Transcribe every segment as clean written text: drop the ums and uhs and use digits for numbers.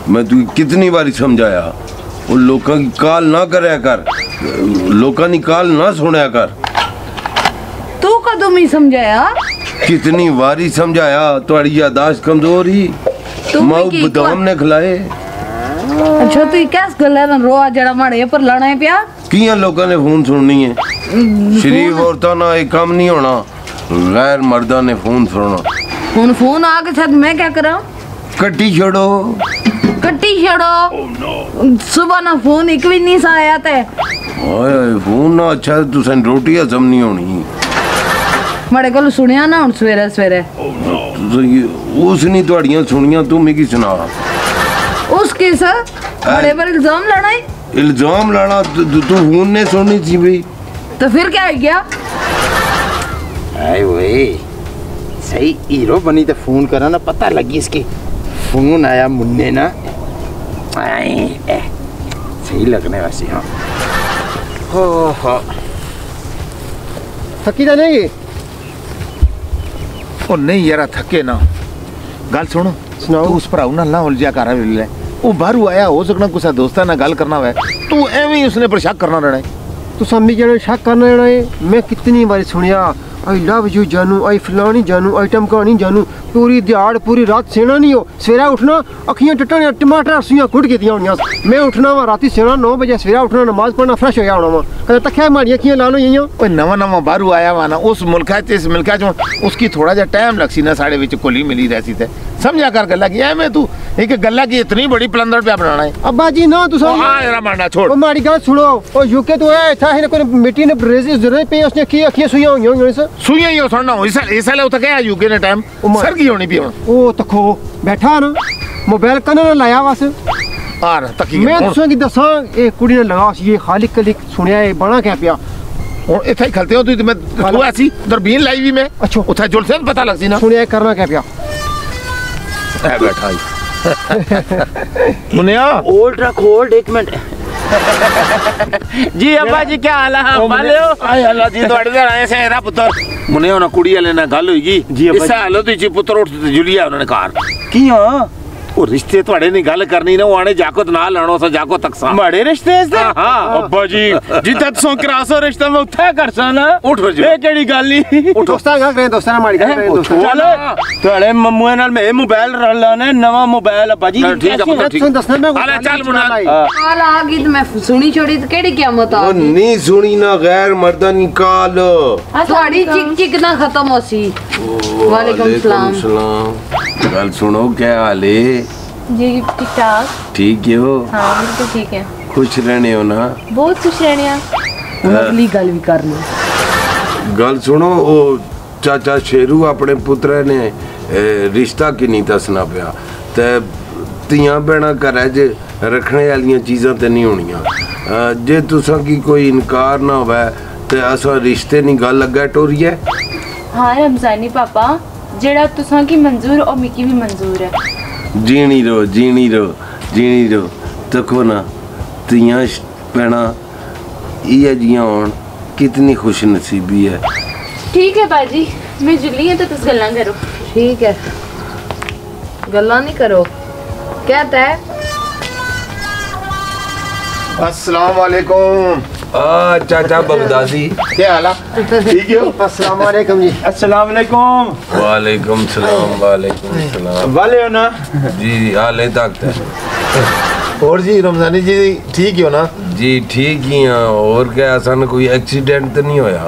मैं तू कितनी बारी समझाया वो लोगों की काल ना करया कर, लोगों की काल ना सुनया कर। तू कदम ही समझाया? कितनी बारी समझाया, तुम्हारी यादाश्त कमजोर ही, माऊ बदाम ने खिलाए। अच्छा तू क्या गल्ला ना रोआ जड़ा माड़े पर लाना है पिया? किया लोगों ने फोन सुननी है, शरीफ औरतां ना एक काम नहीं होना, गैर मर्दा ने फोन सुनना। हुन फोन आ के साथ मैं क्या करा? कट्टी छोड़ो, कट्टी छोड़ो। सुबह ना फोन एक भी नहीं सा आया ते। ओए फोन ना अच्छा तुसन रोटी हजम नहीं होनी। माड़े कोल सुनिया ना हुन सवेरे सवेरे। उसने तुहाड़ियां सुनियां, तू मिगी सुना। उसकी सर बड़े पर इल्जाम लाना है? इल्जाम लाना तू फोन ने सुननी थी भाई। तो फिर क्या हो गया? आए वे सही हीरो बनी तो फोन करा ना, पता लगी इसके फोन आया मुन्ने ना। सही लगने वैसे। हाँ हो थकी तो नहीं? ओ नहीं यार थके ना। गल सुनो, सुनाओ। तू उस भराऊ ना ना उलझा कर ले, वो बाहर आया हो सकना कुछ दोस्तां नाल गल करना है, तू एवें ही उसने पर शक करना रहना है। तू सम्मी जने शक करना रहना है। मैं कितनी बार सुनिया आई लव यू जानू, आई फलानी जानू, आइटम कहानी जानू, पूरी दिहाड़ पूरी रात सेना नहीं हो, सवेरा उठना अखियां टटने टमाटर सुइयां कुट के दिया होनियां। मैं उठना वा राती सेना 9 बजे, सवेरा उठना नमाज पढ़ना फ्रेश होया होना वा, कदे तख्या मारी अखियां ला लो यइयां। ओए नवा नवा बाहर आया वा ना, उस मुल्क इस मुल्क उसकी थोड़ा जा टाइम लगसी ना, साढ़े विच कोली मिली रहसी थे। समझा कर गल्ला की एवें तू एक गल्ला की इतनी बड़ी प्लंदर पे बनाना है। अब्बा जी ना तू हां यार मारना छोड़। ओ मारी गल सुनो, ओ यूके तो है था है कोई मिट्टी ने रेजिस जरूरत पे उसने की अखियां सुइयां होइयां से सुइयां ही सुनना हो इस साल उठ गया यूके ने टाइम सर की होनी भी। ओ तखो बैठा ना मोबाइल कने ना लाया बस आ रहा तकी। मैं तुसा की दसा ए कुड़ी ने लगा सी ये खाली कलिक सुनया है बड़ा क्या पिया और इथे खलते हो तू मैं तू ऐसी दरबीन लाई भी मैं। अच्छा उठा जुल से पता लगसी ना सुनया करना क्या पिया है बैठा ही मुनिया होल्ड रख होल्ड 1 मिनट। जी अब्बा जी क्या हाल है? बाले हो? आए अल्लाह जी तोड़े दे आए से मेरा पुत्र मुने होना कुड़ी वाले ना गल होईगी जी अब्बा इस हालो तो जी पुत्र उठ जुलिया उन्होंने कार की। हां वो रिश्ते तोड़े नहीं गल करनी ना, वो आने जाको ना लड़ो सा जाको तकसा बड़े रिश्ते से। हां अब्बा जी जिथे तुम करासो रिश्ता में उठा करसा ना। उठ जो ए केड़ी गल ही दोस्तां गा करे दोस्तां मारी गल करे दोस्तां तोड़े मम्मू नाल मैं मोबाइल रलाने नवा मोबाइल अब्बा जी। ठीक है पुत्र ठीक सुन दसना मैं अरे चल मुना काल आ गई तो मैं सुनी छोड़ी तो केड़ी कीमत आ गई? नहीं सुनी ना गैर मर्दा निकाल थोड़ी चिक चिक ना खत्म होसी। वालेकुम सलाम। गल सुनो क्या हाल है? जी ठीक ठाक। ठीक है हो? हाँ बिल्कुल ठीक है। खुश रहने हो ना? बहुत खुश रहने। अगली गल भी करनी। गल सुनो ओ चाचा शेरू अपने पुत्र ने रिश्ता कि नहीं दसना पिया ते तियां भैणां घरै च रखने वालियां चीज़ां ते नहीं होनियां। जे तुसां की कोई इनकार ना होवे ते असां रिश्ते नहीं गल अग्गे टोरिए। हाँ रमजानी पापा जेड़ा तुसां की मंजूर और मिकी भी मंजूर है। जीनी रहो जीनी रहो जीनी रहो। तको ना तियां भैणां इ'यै जियां होन कितनी खुश नसीबी है। ठीक है बाजी मैं जुली है तो तुस गल्लां करो। ठीक है गल्ला नहीं करो कहता है। अस्सलाम वालेकुम। चाचा बगदादी क्या हाल है? ठीक है अस्सलाम वालेकुम जी। अस्सलाम वालेकुम। वालेकुम सलाम वालेकुम सलाम। वाले हो ना? जी हाले तक और जी रमजानी जी ठीक हो ना? जी ठीक ही हैं। और क्या असन कोई एक्सीडेंट तो नहीं होया?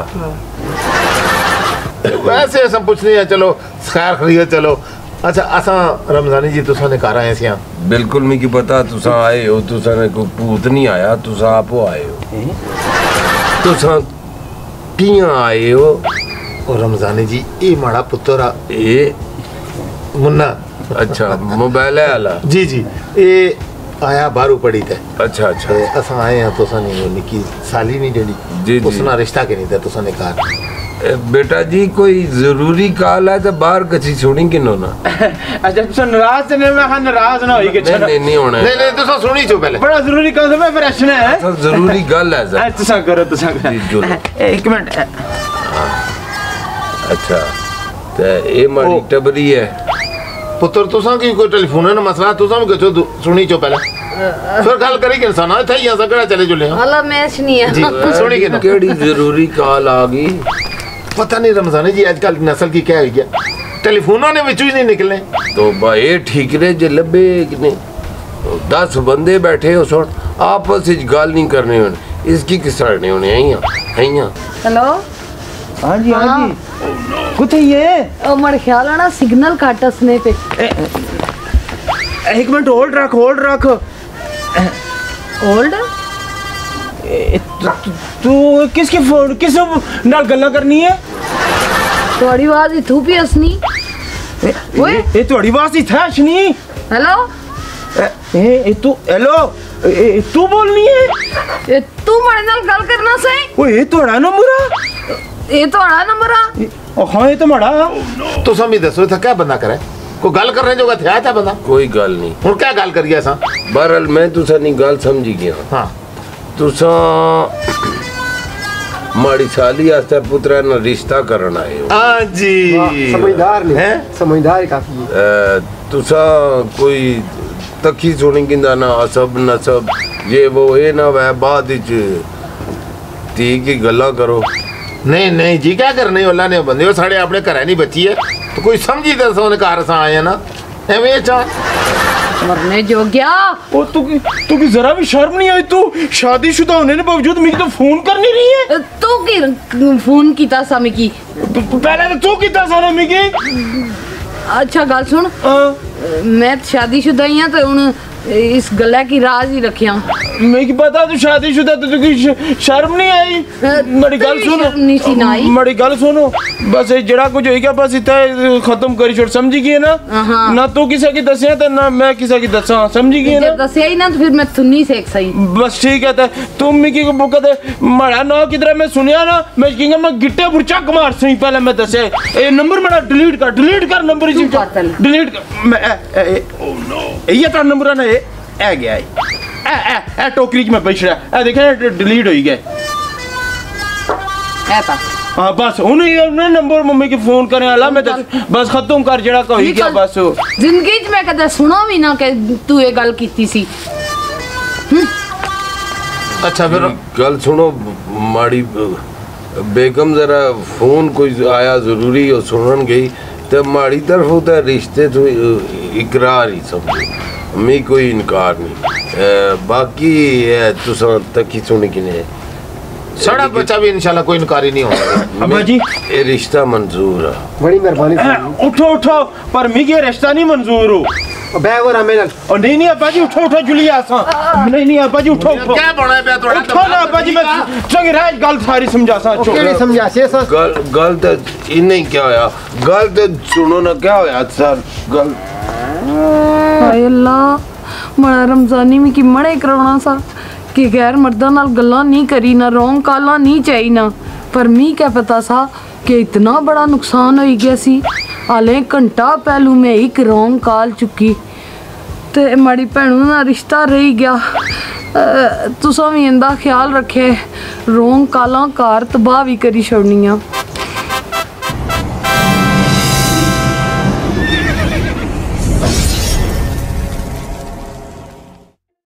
वैसे ऐसा कुछ नहीं है, चलो खैर खरीद चलो। अच्छा असा रमजानी जी तुसा ने घर आए सी? बिल्कुल मिगी पता तुसा आए हो, तुसा ने कोई भूत नहीं आया, तुसा आप आए हो। तुसा कियां आए हो? और रमजानी जी ये माड़ा पुत्र ए मुन्ना। अच्छा मोबाइल है आला? जी जी ये आया बारू पड़ी थे। अच्छा अच्छा असा आए हैं तुसा ने निकी साली नहीं जी, जेडी जी। उसना रिश्ता के नहीं था तुसा ने कहा। बेटा जी कोई जरूरी कॉल है तो बाहर कची सुनी किनो ना। अच्छा तुम नाराज ने मैं हां नाराज ना होई के नहीं नहीं नहीं होना। नहीं नहीं तुसा सुनी जो पहले बड़ा जरूरी काम है फिर रशना है। अच्छा जरूरी गल है सर। तुसा करो तुसा जी जो 1 मिनट। अच्छा तो ये मारी टबरी है। पुत्र तुसा की कोई टेलीफोन ना मसला तुसा भी गचो सुनी चो पहले फिर गल करी के इंसान थे यहां से कड़ा चले जुले हला मैच नहीं है जी सुनी के ना केड़ी जरूरी कॉल आ गई पता नहीं रमजानी जी आजकल नस्ल की क्या हो गया टेलीफोनों ने विचू ही नहीं निकले तो भाई ठीकरे ज लबे कि नहीं 10 बंदे बैठे हो सुन आपस में गल नहीं करने होने इसकी किस तरह नहीं होने आइया हेलो हाँ जी हाँ जी कुत्ते ये ओ मेरे ख्याल है ना सिग्नल काटसने पे एक मिनट होल्ड रख होल्ड तू किसके फोन किस नाल गल्ला करनी है थोड़ी आवाज इथू भी हसनी ओए ये थोड़ी आवाज ही था शनी हेलो ए तू हेलो तू बोलनी है ए तू मेरे नाल गल करना सही ओए ये थोड़ा नंबर ये तो आड़ा नंबर आ ओ हाँ ये तो मड़ा तो समझ दसो था क्या बंदा करे कोई गल करने जो था था बंदा कोई गल नहीं हुन क्या गल करिए असा बहरहाल मैं तुसा नहीं गल समझी गया हां तुसा माड़ी साली आस्ते पुत्रा ना रिश्ता करन आए हो हां जी समझदार नहीं हैं समझदार काफी है तुसा कोई तकी सुनी गिंदा ना असब नसब ये वो ये ना वह बाद विच ती की गल्ला करो नहीं नहीं जी क्या करने वाला ने बंदे साढ़े अपने घर नहीं बची है तो कोई समझी दसो ने घर सा आए ना एवें चा मरने जो गया ओ तू की जरा भी शर्म नहीं आई तू शादीशुदा होने के बावजूद मुझे तो फोन कर नहीं रही है तू की फोन कीता सामी की पहले तो तू कितना सारा मिगी अच्छा गल सुन मैं शादीशुदा ही हां तो हुन इस गल्ला की राज ही रखिया मैं की पता तू शादीशुदा तो तुकी शर्म नहीं आई मेरी गल सुनो शर्म नहीं सी ना आई मेरी गल सुनो बस ये जड़ा कुछ होई गया बस इतना खत्म करी छोड़ समझी गई ना हाँ। ना तू किसी की दसिया तो ना मैं किसी की दसा समझी गई ना जब दसिया ही ना तो फिर मैं सुननी से एक सही बस ठीक है तो तुम मिकी को बुक दे मारा ना किधर मैं सुनिया ना मैं कहूंगा मैं गिट्टे बुरचा कमार सही पहले मैं दसे ए नंबर मेरा डिलीट कर नंबर जी कर पहले। डिलीट कर मैं ओ नो ये तो नंबर ना ए गया ए टोकरी में बैठ रहा ए देखे डिलीट हो गया ऐसा हाँ बस उन्हें नंबर मम्मी के फोन करने वाला मैं बस खत्म कर जड़ा का होई गया बस जिंदगी च मैं कदे सुना भी ना कि तू ये गल कीती सी अच्छा फिर गल सुनो माड़ी बेगम जरा फोन कोई आया जरूरी हो सुनन गई तो माड़ी तरफ होता रिश्ते तो इकरार ही समझो मैं कोई इनकार नहीं बाकी तुसा तक ही सुनी कि नहीं सड़ा बच्चा भी इंशाल्लाह कोई इनकारी नहीं होगा अब्बा जी ये रिश्ता मंजूर है बड़ी मेहरबानी उठो पर मिगे रिश्ता नहीं मंजूर हो बैग और मेरा और नहीं अब्बा जी उठो जुलिया आसा नहीं अब्बा जी उठो क्या बना पे थोड़ा उठो ना अब्बा जी मैं चंगी राज गल सारी समझा सा केड़ी समझा से सर गल तो इन्हें क्या होया गल तो सुनो ना क्या होया सर गल हाय अल्लाह बड़ा रमजानी में कि मड़े करवाना सा कि गैर मर्दा नाल गल्ला नहीं करी ना रोंग काला नहीं चाहिए ना पर मी क्या पता सा कि इतना बड़ा नुकसान हो गया सी हाले घंटा पहलू में एक रोंग काल चुकी ते माड़ी भैनू ना रिश्ता रही गया तुसा भी इंदा ख्याल रखे रोंग काला कार तबाह भी करी छोड़नियां